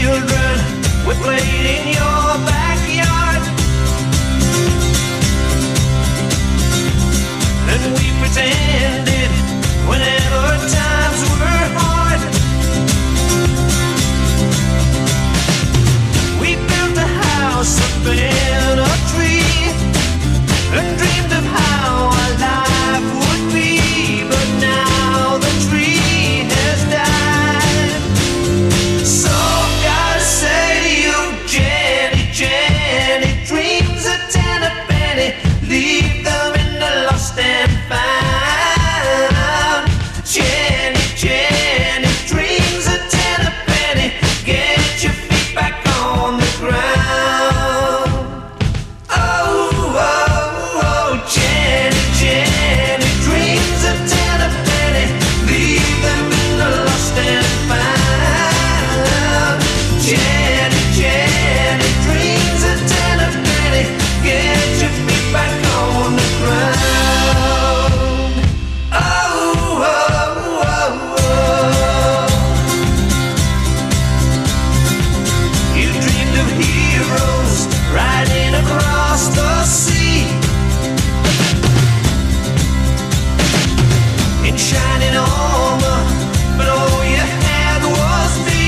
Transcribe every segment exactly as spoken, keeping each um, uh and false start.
children, we played in your backyard, and we pretended whenever times were hard. We built a house up in a tree and dreamed of how our life would be, but now the tree has died. So gotta say to you, Jenny, Jenny, dreams are ten a penny, leave them in the lost and found. Jenny, Jenny, dreams are ten a penny, get your feet back on the ground. Oh, oh, oh, Jenny, Jenny, dreams are ten a penny, leave them in the lost and found. Jenny, Jenny, dreams are ten a penny, get your feet back on the ground. Oh, oh, oh, oh. You dreamed of heroes riding across the sea in shining armor, but all you had was me.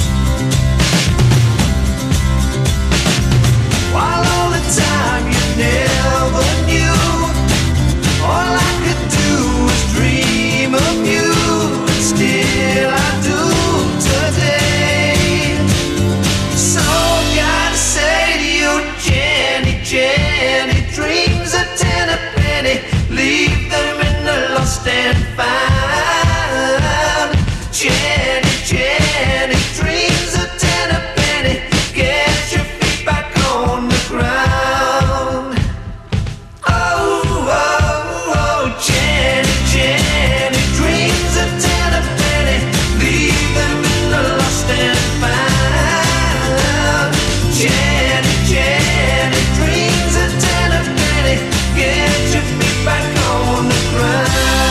While all the time you never knew, all I could do was dream of you, and still I do today. So gotta say to you, Jenny, Jenny, dreams are ten a penny, leave them in the lost and found. Jenny, Jenny, dreams are ten a penny, get your feet back on the ground. Oh, oh, oh, Jenny, Jenny, dreams are ten a penny, leave them in the lost and found. Jenny, Jenny, dreams are ten a penny, get your feet back on the ground.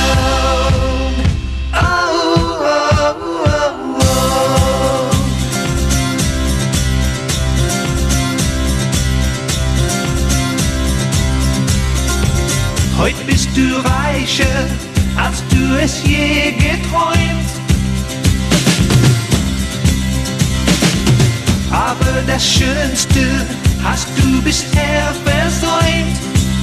Oh, oh, oh, oh. Heut bist du reicher, als du es je geträumt. Aber das Schönste hast du bisher versäumt.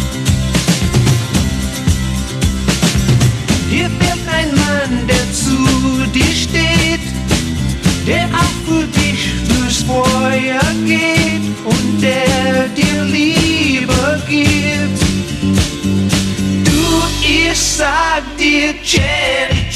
Hier fehlt ein Mann, der zu dir steht, der auch für dich durchs Feuer geht und der dir Liebe gibt. Du, ich sag dir, Jenny,